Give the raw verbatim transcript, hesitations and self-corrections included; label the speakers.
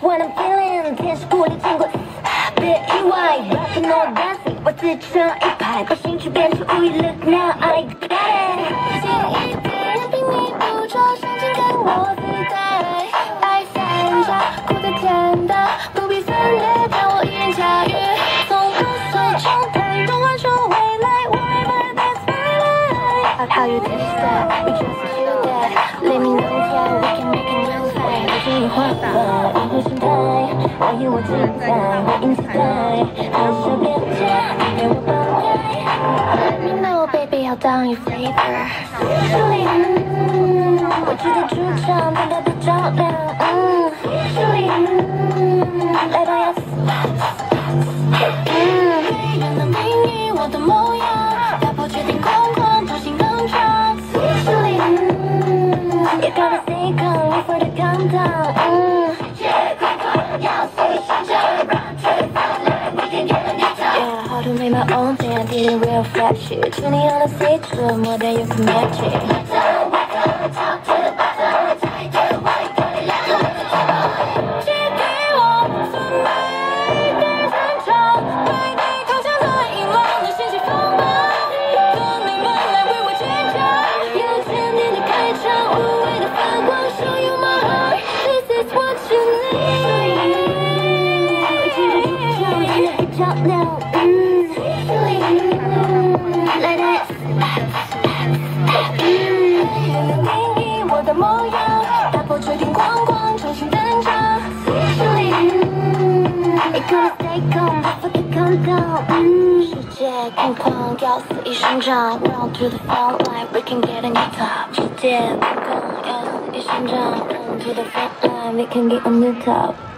Speaker 1: what I'm feeling， 天使鼓励经过，别意外 ，rapping no dancing， 我自己成一派，把兴趣变成无意 ，Look now I got it。近一点，并你捕捉，上镜跟我自带，爱散下，苦的甜的，不必分裂，但我依然驾驭，从不所冲淡，融化出未来 ，Whatever that's my life。How you taste that? We just feel that. Let me know how we can make a new fight。我经历花瓣，灵魂心态，爱与我精彩，我因期待，好想变假，你给我绑开。Let me know, baby， 要当 your flavor。手里，嗯，我值得主场，等待被照亮。嗯，手里，嗯，来到要死。嗯，没人能定义我的模样，打破决定空旷，重新登场。手里，嗯，也搞得 stay calm， wait for the countdown。嗯，世界空旷，要随心跳，让吹风来 ，we can get a new top。Yeah, how to make my own thing, I did it real flashy. Tuning on the stage, so more than you can match it. Top to the bottom, tight to the white, got it like a little 借给我分美的战场，对你投降在银浪的信息风暴，等你们来为我坚强。有千年的开场，无谓的繁华 ，Show you my heart, this is what you need。我记得主场，真的很漂亮，嗯，来来，嗯，没人定义我的模样，打破吹顶框框，重新登场。It gonna stay calm, wait for the countdown。嗯，世界空旷，要肆意生长 ，Run to the front line, we can get a new top。世界空旷，要肆意生长 ，Run to the front line, we can get a new top。